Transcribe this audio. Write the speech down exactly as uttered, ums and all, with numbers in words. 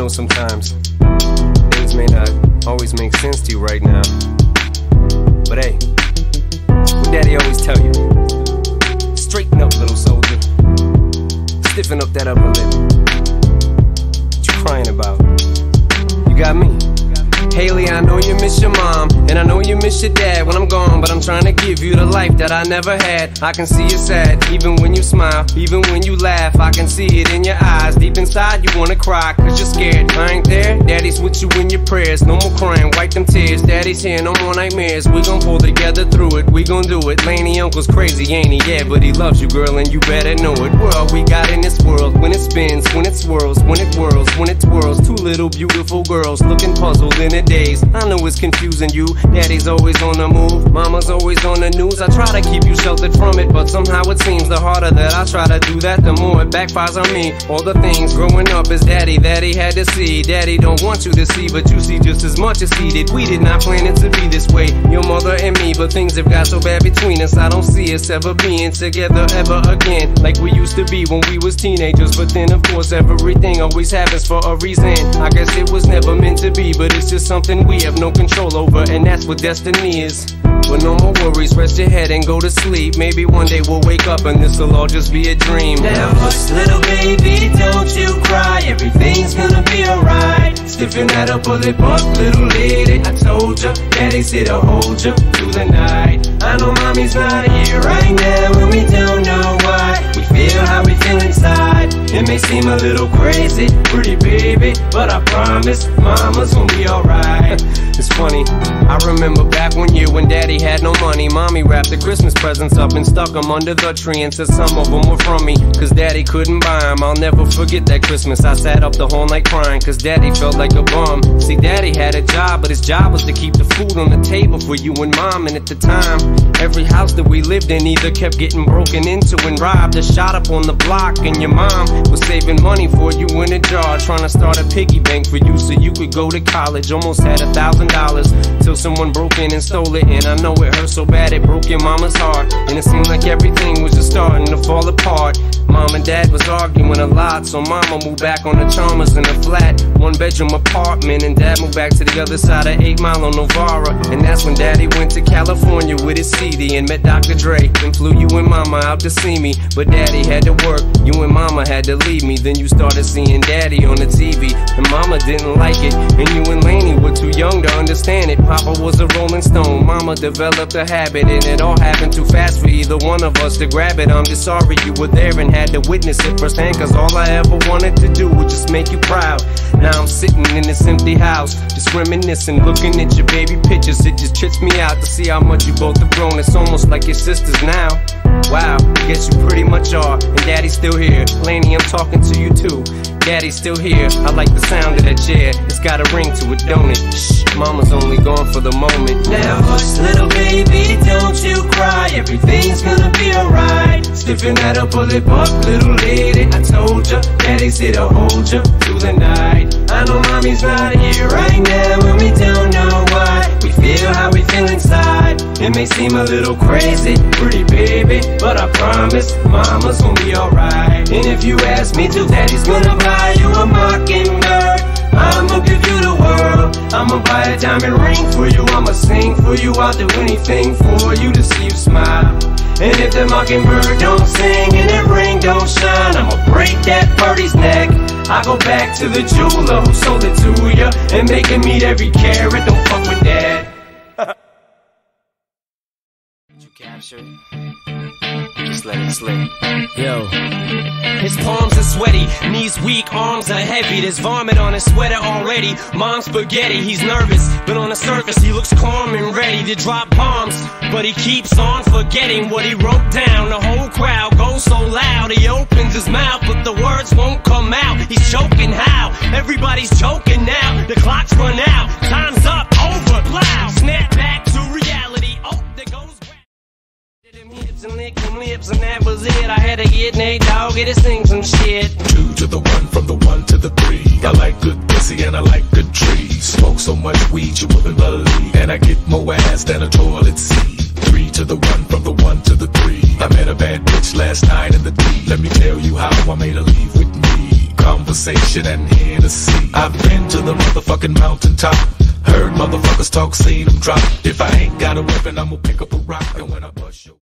know sometimes things may not always make sense to you right now, but hey, what Daddy always tell you: straighten up, little soldier. Stiffen up that upper lip. What you crying about? You got me. Haley, I know you miss your mom, and I know you miss your dad when I'm gone, but I'm trying to give you the life that I never had. I can see you sad, even when you smile, even when you laugh. I can see it in your eyes, deep inside you wanna cry, cause you're scared. I ain't there, Daddy's with you in your prayers. No more crying, wipe them tears. Daddy's here, no more nightmares. We gon' pull together through it, we gon' do it. Laney uncle's crazy, ain't he? Yeah, but he loves you, girl, and you better know it. We're all we got in this world, when it spins, when it swirls, when it whirls, when it twirls. Two little beautiful girls looking puzzled in a daze. I know it's confusing you. Daddy's always on the move, mama's always on the news. I try to keep you sheltered from it, but somehow it seems the harder that I try to do that, the more it backfires on me. All the things growing up as daddy that he had to see, daddy don't want you to see, but you see just as much as he did. We did not plan it to be this way, your mother and me, but things have got so bad between us. I don't see us ever being together ever again, like we used to be when we was teenagers. But then of course everything always happens for a reason. I guess it was never meant to be, but it's just something we have no control over, and that's what destiny is. But no more worries, rest your head and go to sleep. Maybe one day we'll wake up and this'll all just be a dream. Now hush, little baby, don't you cry. Everything's gonna be alright. Stiffen that upper lip up, little lady. I told ya, Daddy's here to hold ya through the night. I know mommy's not here right now, and we don't know why. We feel how we feel inside. It may seem a little crazy, pretty baby, but I promise mama's gonna be alright. It's funny, I remember back one year when Daddy had no money. Mommy wrapped the Christmas presents up and stuck them under the tree and said some of them were from me, cause Daddy couldn't buy them. I'll never forget that Christmas. I sat up the whole night crying, cause Daddy felt like a bum. See, Daddy had a job, but his job was to keep the food on the table for you and Mom. And at the time, every house that we lived in either kept getting broken into and robbed or shot up on the block. And your mom was saving money for you in a jar, trying to start a piggy bank for you so you could go to college. Almost had a thousand dollars till someone broke in and stole it. And I know it hurt so bad it broke your mama's heart, and it seemed like everything was just starting to fall apart. Mom and Dad was arguing a lot, so Mama moved back on the Chalmers in a flat one bedroom apartment, and Dad moved back to the other side of eight Mile on Novara. And that's when Daddy went to California with his C D and met Doctor Dre and flew you and Mama out to see me. But Daddy had to work, you and Mama had to leave me. Then you started seeing Daddy on the T V, and Mama didn't like it, and you and Laney were too young to understand it. Papa was a Rolling Stone, Mama developed a habit, and it all happened too fast for either one of us to grab it. I'm just sorry you were there and had to witness it firsthand, cause all I ever wanted to do was just make you proud. Now I'm sitting in this empty house, just reminiscing, looking at your baby pictures. It just trips me out to see how much you both have grown. It's almost like your sisters now. Wow, I guess you pretty much are, and Daddy's still here. Laney, I'm talking to you too. Daddy's still here, I like the sound of that chair. It's got a ring to it, don't it? Shh, Mama's only gone for the moment. Now hush, little baby, don't you cry. Everything's gonna be alright. Stiffen that upper lip up, little lady. I told ya, Daddy's here to hold ya through the night. I know mommy's not here right now, and we don't know why. We feel how we feel inside. It may seem a little crazy, pretty baby, but I promise mama's gonna be alright. And if you ask me to, Daddy's gonna buy you a Mockingbird. I'ma give you the world. I'ma buy a diamond ring for you. I'ma sing for you. I'll do anything for you to see you smile. And if the Mockingbird don't sing and that ring don't shine, I'ma break that birdie's neck. I go back to the jeweler who sold it to ya and make him eat every carat. Don't fuck with that. Did you capture it? Just let it slip. Yo. His palms are sweaty, knees weak, arms are heavy. There's vomit on his sweater already. Mom's spaghetti, he's nervous, but on the surface he looks calm and ready to drop bombs. But he keeps on forgetting what he wrote down. The whole crowd goes so loud, he opens his mouth, but the words won't come out. He's choking how? Everybody's choking now. The clock's run out, time's up, over, loud. Snap back to reality, oh, there goes them hips and lick them lips, and that was it. I had to get Nate Dogg, get to sing some shit. Two to the one, from the one to the three. I like good pussy and I like good trees. Smoke so much weed you wouldn't believe, and I get more ass than a toilet seat. Three to the one, from the one to the three. I met a bad bitch last night in the D. Let me tell you how I made her leave with me. Conversation conversation and Hennessy. I've been to the motherfucking mountaintop, heard motherfuckers talk, seen them drop. If I ain't got a weapon, I'ma pick up a rock, and when I bust you